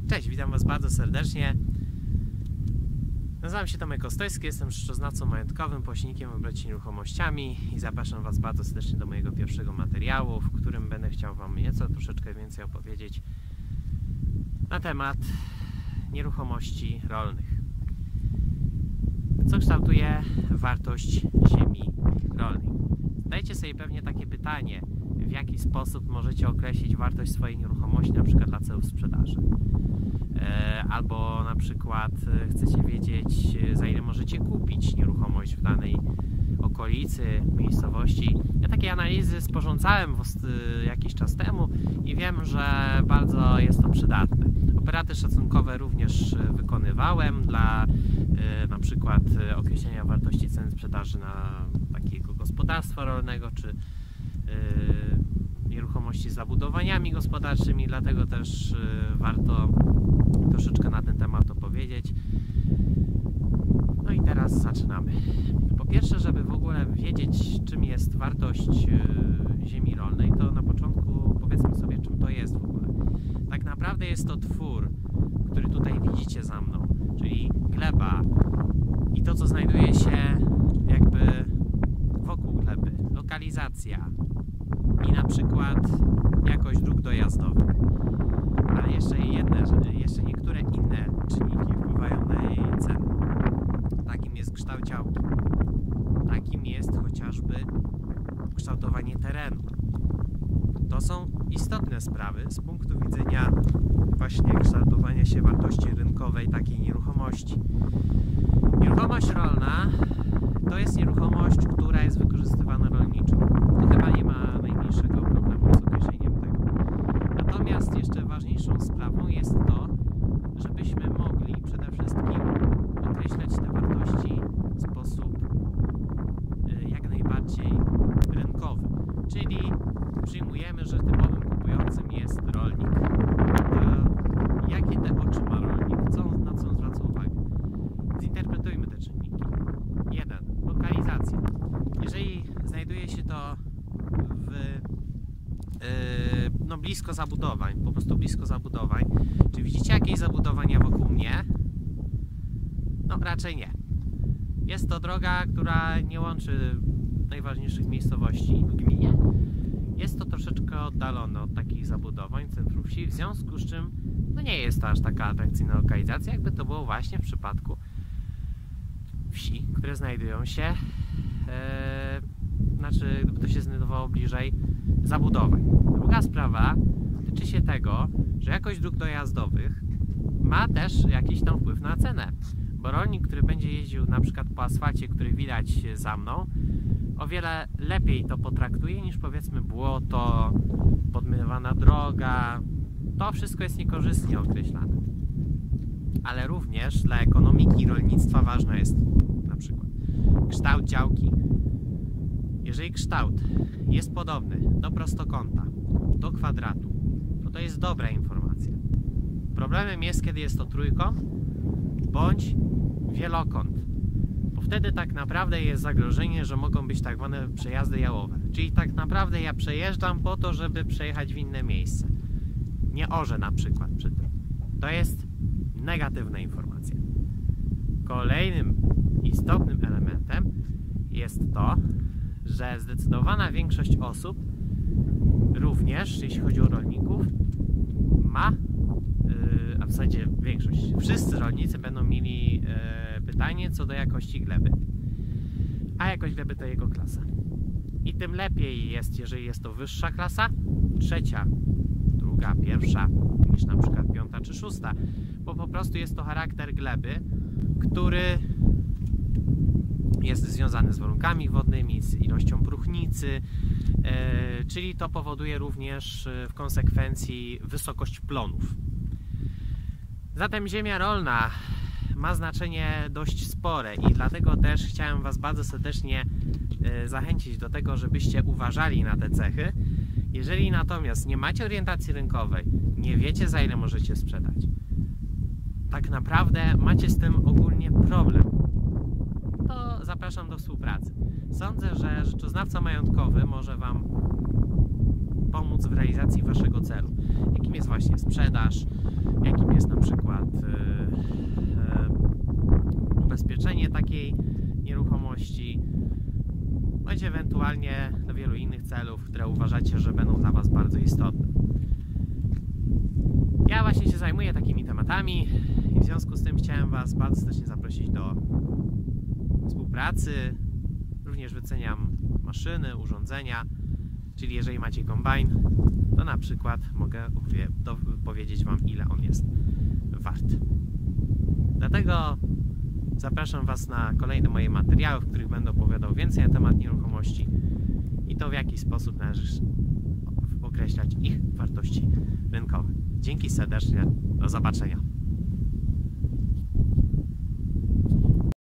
Cześć, witam Was bardzo serdecznie. Nazywam się Tomek Ostojski, jestem rzeczoznawcą majątkowym, pośrednikiem w obrocie nieruchomościami i zapraszam Was bardzo serdecznie do mojego pierwszego materiału, w którym będę chciał Wam troszeczkę więcej opowiedzieć na temat nieruchomości rolnych. Co kształtuje wartość ziemi rolnej? Zadajcie sobie pewnie takie pytanie, w jaki sposób możecie określić wartość swojej nieruchomości, na przykład dla celów sprzedaży. Albo na przykład chcecie wiedzieć, za ile możecie kupić nieruchomość w danej okolicy, miejscowości. Ja takie analizy sporządzałem jakiś czas temu i wiem, że bardzo jest to przydatne. Operaty szacunkowe również wykonywałem dla na przykład określenia wartości ceny sprzedaży na takiego gospodarstwa rolnego, czy nieruchomości z zabudowaniami gospodarczymi, dlatego też warto troszeczkę na ten temat opowiedzieć. No i teraz zaczynamy. Po pierwsze, żeby w ogóle wiedzieć, czym jest wartość ziemi rolnej, to na początku powiedzmy sobie, czym to jest w ogóle. Tak naprawdę jest to twór, który tutaj widzicie za mną, czyli gleba i to, co znajduje się jakby wokół gleby, lokalizacja i na przykład jakość dróg dojazdowych. Ale jeszcze niektóre inne czynniki wpływają na jej cenę. Takim jest kształt działki. Takim jest chociażby kształtowanie terenu. To są istotne sprawy z punktu widzenia właśnie kształtowania się wartości rynkowej takiej nieruchomości. Nieruchomość rolna to jest nieruchomość, która jest wykorzystywana rolniczo. To chyba nie ma najmniejszego problemu z określeniem tego. Natomiast jeszcze ważniejszą sprawą jest to, żebyśmy mogli przede wszystkim określać te wartości w sposób jak najbardziej rynkowy. Czyli przyjmujemy, że typowym kupującym jest rolnik. To jakie te oczy ma rolnik? Na co on zwraca uwagę? Zinterpretujmy te czynniki. 1. Lokalizacja. Jeżeli znajduje się to blisko zabudowań, po prostu blisko zabudowań, czy widzicie jakieś zabudowania wokół mnie? No raczej nie. Jest to droga, która nie łączy najważniejszych miejscowości w gminie. Jest to troszeczkę oddalone od takich zabudowań, centrum wsi, w związku z czym no nie jest to aż taka atrakcyjna lokalizacja, jakby to było właśnie w przypadku wsi, które znajdują się, gdyby to się znajdowało bliżej zabudowań. Druga sprawa tyczy się tego, że jakość dróg dojazdowych ma też jakiś tam wpływ na cenę, bo rolnik, który będzie jeździł na przykład po asfalcie, który widać za mną, o wiele lepiej to potraktuje niż powiedzmy błoto, podmywana droga. To wszystko jest niekorzystnie określane. Ale również dla ekonomiki rolnictwa ważne jest na przykład kształt działki. Jeżeli kształt jest podobny do prostokąta, do kwadratu, to jest dobra informacja. Problemem jest, kiedy jest to trójkąt bądź wielokąt, bo wtedy tak naprawdę jest zagrożenie, że mogą być tak zwane przejazdy jałowe. Czyli tak naprawdę ja przejeżdżam po to, żeby przejechać w inne miejsce. Nie orzę na przykład przy tym. To jest negatywna informacja. Kolejnym istotnym elementem jest to, że zdecydowana większość osób, również jeśli chodzi o rolników, ma, a w zasadzie większość, wszyscy rolnicy będą mieli pytanie co do jakości gleby. A jakość gleby to jego klasa. I tym lepiej jest, jeżeli jest to wyższa klasa, trzecia, druga, pierwsza, niż na przykład piąta czy szósta, bo po prostu jest to charakter gleby, który jest związany z warunkami wodnymi, z ilością próchnicy, czyli to powoduje również w konsekwencji wysokość plonów. Zatem ziemia rolna ma znaczenie dość spore i dlatego też chciałem Was bardzo serdecznie zachęcić do tego, żebyście uważali na te cechy. Jeżeli natomiast nie macie orientacji rynkowej, nie wiecie za ile możecie sprzedać, tak naprawdę macie z tym ogólnie problem, to zapraszam do współpracy. Sądzę, że rzeczoznawca majątkowy może Wam pomóc w realizacji waszego celu, jakim jest właśnie sprzedaż, jakim jest na przykład ubezpieczenie takiej nieruchomości, bądź ewentualnie do wielu innych celów, które uważacie, że będą dla was bardzo istotne. Ja właśnie się zajmuję takimi tematami i w związku z tym chciałem was bardzo serdecznie zaprosić do współpracy. Również wyceniam maszyny, urządzenia, czyli jeżeli macie kombajn, to na przykład mogę powiedzieć wam, ile on jest wart. Dlatego zapraszam was na kolejne moje materiały, w których będę opowiadał więcej na temat nieruchomości i to, w jaki sposób należy określać ich wartości rynkowe. Dzięki serdecznie, do zobaczenia.